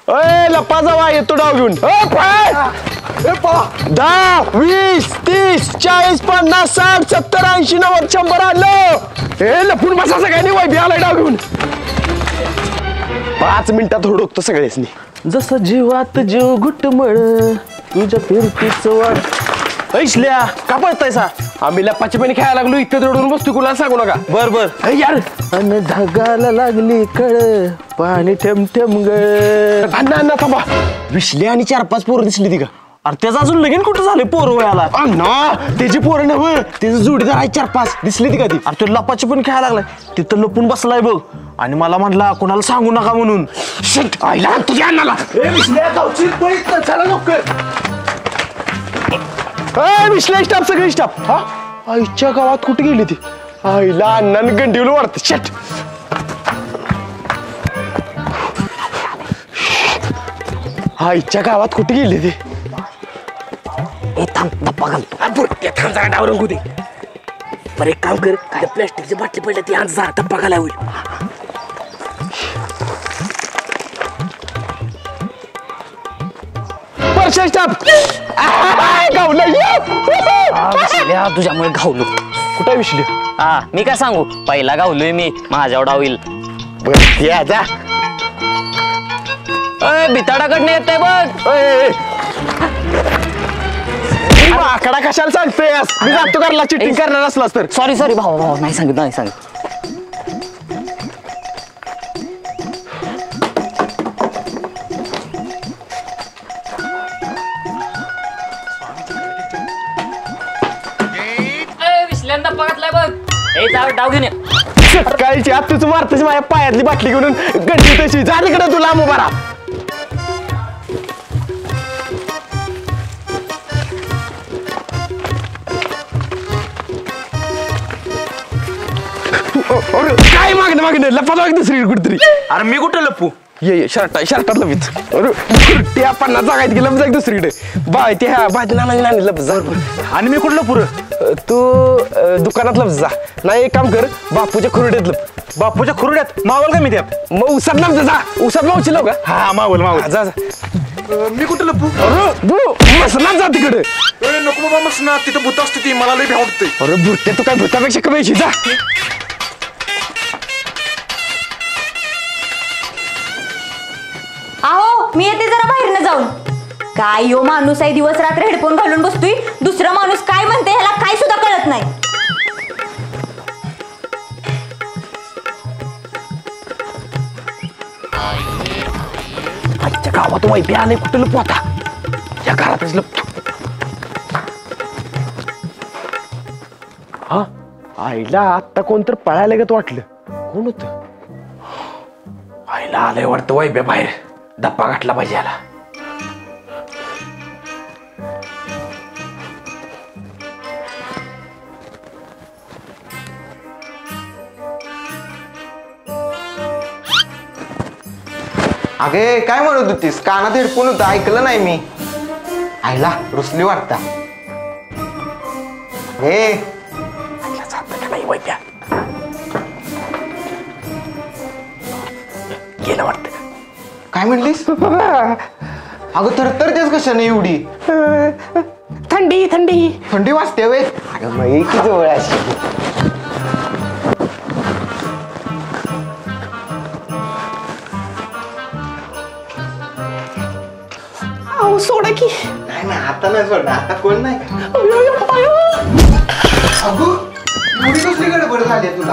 लप्पा जावा येतो डाव घेऊन 10 20 30 40 50 60 70 80 90 100 आलं हे लपून बसा सगळ्यांनी वैभी आलाय डाव घेऊन 5 मिनिटात हुडकतो सगळ्यांनी जसं जीवात जीव घुटमळ तुझ्या फिरतीच वाट ऐसल्या का पळतायसा आम्ही लपाची पाणी खेळायला लागलो इथे दडून बसतो कुणाला सांगू नका बर बर यार अन धागाला लागली कळ पाणी ठेम ठेम गळ अण्णा थांबा विसले आणि 4-5 पोरं दिसली ती का अरे त्याचं अजून लगीन कुठं झाले पोरं वयाला अण्णा त्याची पोरं नव्ह त्याचं जोडीदार आहे 4-5 दिसली ती का ती अरे तो लपाची पण खेळायला लागलाय तिथं लपून बसलाय बघ आणि मला म्हटला कोणाला सांगू नका म्हणून आईला तुझ्या अण्णाला चला लवकर विसल्या स्टाफ सगळी स्टाफ हा आईच्या गावात कुठे गेली ती आईला अण्णाने गंडीवलं वाढत शेट आईच्या गावात कुठे गेली ती धप्पा घालतो जरा डाव रंगू दे बरं एक काम कर काय प्लॅस्टिकची बाटली पडल्या ती आज जरा धप्पा घाला होईल तुझ्यामुळे घावलो कुठे विसली हा मी काय सांगू पहिला गावलोय मी माझ्या डावील बिताडाकडनं येतंय बघ आकडा कशाला सांगतोय मी जातो करला चिटिंग करणार असलास तर सॉरी भाऊ नाही सांगित डाव घेऊन सकाळची आत तुझं मारतच माझ्या पायातली बाटली घेऊन गड्डी तशी जा तिकडे तुला मुबारा काय मागणं लपा लाग दुसरी कुठतरी अरे मी कुठं लपू ये शर्टात लपीच त्या 50 जागा आहेत की लप जाग दुसरीकडे बाय त्या भाजी नाणी लप जा आणि मी कुठलं पुरं तू दुकानात लप जा नाही एक काम कर बापूच्या खुरड्यात लप बापूच्या खुरड्यात मावल का मी त्यात मग उसात लप जा उसात लावची लाव का हा मावल जा मी कुठं लपू मसनात जा तिकडे नको बाबा मसना तिथं भूत असते ती मला लई भ्या वाटतंय अरे भूत तू काय भूतापेक्षा कमी जा आहो मी येते जरा बाहेर न जाऊन काय यो माणूस आहे दिवस रात्र हेडफोन घालून बसतोय दुसरा माणूस काय म्हणते ह्याला काय सुद्धा कळत नाही आजच्या गावात वैभ्य आले कुठं लपू आता या घरातच लपतो हा आईला आत्ता कोणतर पळायला गत वाटलं कोण होत आईला आलंय वाटतं वैभ्य बाहेर धप्पा गाठला पाहिजे याला अगे काय म्हणत होतीस कानात हेडफोन होता ऐकलं नाही मी आईला रुसली वाटता हे नाही वैभ्या गेलं वाटतं काय म्हणलीस अगं तर तेच कशाने एवढी थंडी थंडी वाजते वे अगं मग की जवळ अशी सोडा की नाही आता नाही सोडणार आता कोण नाही अगं एवढी कसली गडबड झाली तुला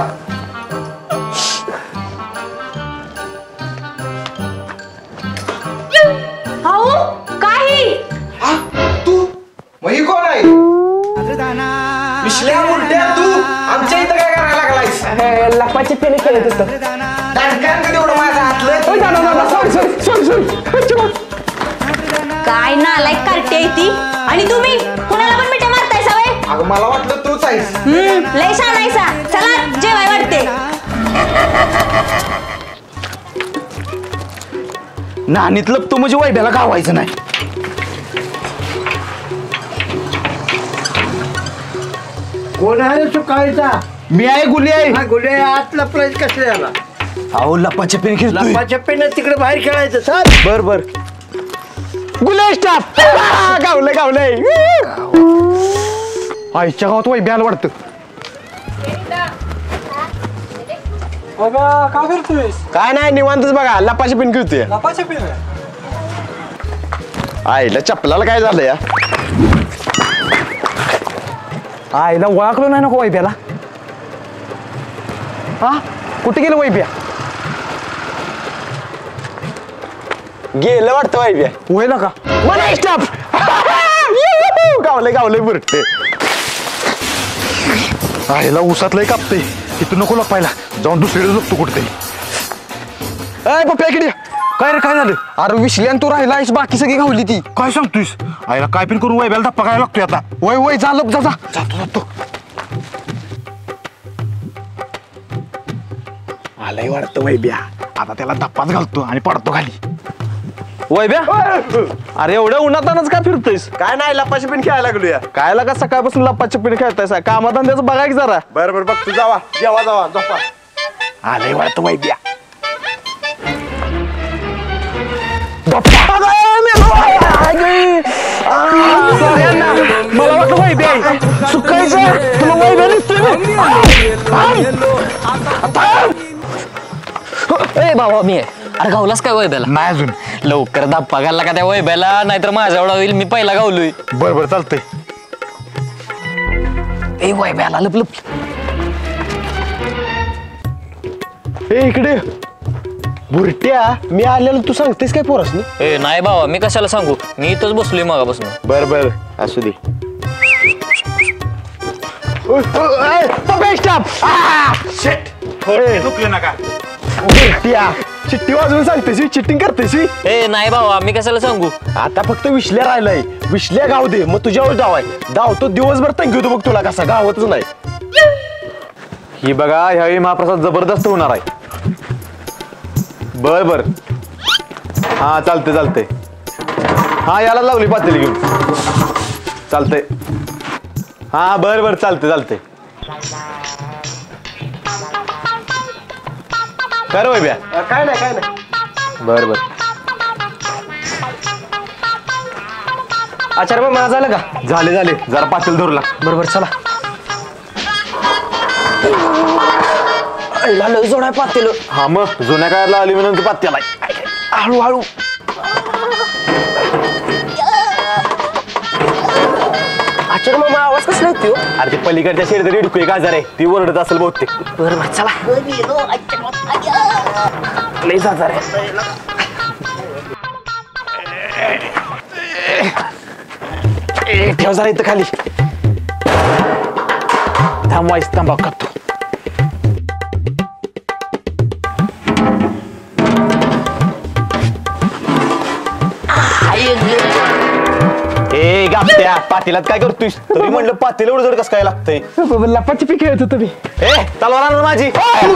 तू मग कोण आहे विश्ल्या उलट्या तू आमच्या इथं काय करायला लागलायस लपाचे पेले खेळत असतात दांडकान तेवढं माझ्या हातलं काय नालायक कार्टी आहे ती आणि तुम्ही कुणाला पण मिठ्या मारताय सवय अगं मला वाटलं तूच आहेस लय छानायसा चला जेवाय वाटते नानीत लपतो म्हणजे वैभ्याला गावायचं नाही कोण आहे सुकाळीचा मी आहे गुली आहे गुन्हे आत लपलाय कसले याला अहो लपाच्या पेन खेळतोय लपाछपीने तिकडे बाहेर खेळायचं चल. बर बर गुले स्टाफ गावलंय गावलंय आईच्या गावात वय ब्याला वाटतं काय करतोय काय नाही निवांतच बघा लपाच्या पेन खेळतोय लपाछपी आईला चपलाला काय झालं या आईला ओळखलो नाही नको वैब्याला हा कुठे गेलं वैब्या गेलं वाटतं वैब्या होय ना का मला स्टाफ गावलंय गावलंय बुरटे आईला उसातलंय कापते तिथं नको लपायला जाऊन दुसरीकडे झोपतो कुठतरी अय पप्प्या इकडे ये. काय रे काय झालं अरे विश्ल्यान तू राहिला आहेस बाकी सगळी गावली ती काय सांगतोयस आईला काय पण करून वैब्याला धप्पा काय लागतोय आता वय वय जा लोक जा जा जातो जातो आलाय वाटतं वैब्या आता त्याला धप्पाच घालतो आणि पडतो खाली वैब्या अरे एवढ्या उन्हातानच का फिरतोयस काय नाही लपाशी पण खेळायला लागलो या काय लागा सकाळपासून लपाच्या पिढी खेळतायसा कामाधंद्याचं बघा की जरा बरं बघ तू जावा जेवा जावा झोपा आलाय वाटतं वैब्या मला वाटलं वैब्या सुकायचं तुला वैब्या ए बाबा मी आहे अरे गावलास काय वैब्याला नाही अजून लवकर धप्पा घालला का त्या वैब्याला नाहीतर माझ्या एवढा होईल मी पहिला गावलोय बरं बरं चालतंय ए वैब्याला लप लप ए इकडे बुरट्या मी आलेलो तू सांगतेस काय पोरसनी ए नाही बाबा मी कशाला सांगू मी इथंच बसलोय मागापासून बर बर असू दे चुकले नका बुरट्या चिट्टी वाजवून सांगतेस चिट्टिंग करतेस ए नाही बाबा मी कशाला सांगू आता फक्त विश्ल्या राहिलाय विश्ल्या गाव दे मग तुझ्यावर डाव आहे डाव तो दिवसभर तंगी बघ तुला कसा गावतच नाही ही बघा ह्यावेळी महाप्रसाद जबरदस्त होणार आहे बर बर हा चालते चालते हा याला लावली पातेली घेऊन चालते हा बर बर चालते चालते कर वैब्या काय नाही बर बर आचार्य मग मला झालं का झाले झाले जरा पातेल धरला बरोबर चला जोडाय पातेल हा मग जुन्या काळातला आली म्हणून पात्याला हळूहळू आचार्य मग आवाज कसला होती अरे ते पलीकडच्या शेजारी डुकू एक आजार आहे ती ओरडत असेल बहुतेक बरोबर चला लई आजार आहे ठेव जरा इथं खाली थांबवायच तंबाखू खातो ए गाप्या पातेलात काय करतोय तरी म्हणलं पातेल एवढं जड कसं काय लागतंय लपाची पी खेळत होतो मी ए तलवार आण माझी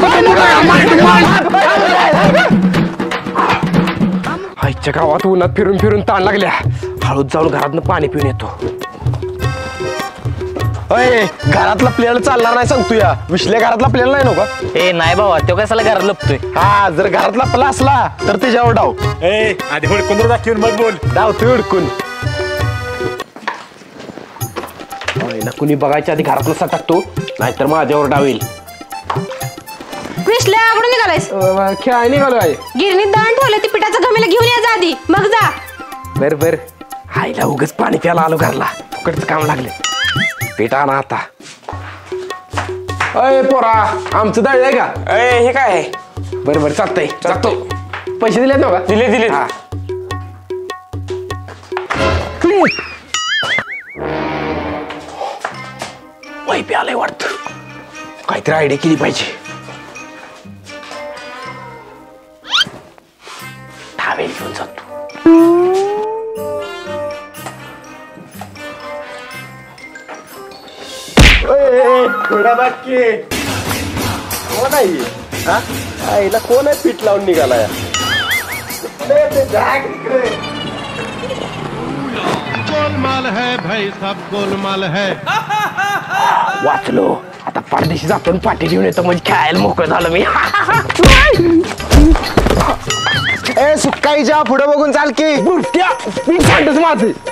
आईच्या गावात उन्हात फिरून फिरून ताण लागल्या हळूच जाऊन घरातनं पाणी पिऊन येतो अय घरातला प्लेअर चालणार नाही सांगतो या विश्ल्या घरातला प्लेअर नाही नका ए नाही बाबा तो कशाला घरात लपतोय हा जर घरातला प्ला असला तर त्याच्यावर डाव ए आधी हुडकून दाखवून मग बोल डाव तू उडकून कुणी बघायच्या आधी घरातला सटकतो नाहीतर माझ्यावर डाव येईल विश्ल्या कुठे निघालायस खेळाय निघालो आहे गिरणीत दळण ठेवलं ती पिठाचं घमेला घेऊन या जा आधी मग जा बर बर आईला उगच पाणी प्यायला आलो घरला फुकटचं काम लागले पीठ आणा आता अय पोरा आमचं दळ आहे का हे काय आहे बरं बरं चालतंय जातो पैसे दिलेत ना का दिले दिले हा वाईपी आलंय वाटतं काहीतरी आयडिया केली पाहिजे टावेल घेऊन जातो थोडा बाकी कोण आहे आईला कोण आहे पीठ लावून निघालाय गोलमाल है भाई सब गोलमाल है वाचलो आता पाठदेशी जातो पाठी घेऊन येतो म्हणजे खेळायला मोकळं झालं मी. ए सुक्काईच्या पुढे बघून चाल की बुरट्या, मी सांगतच माझं.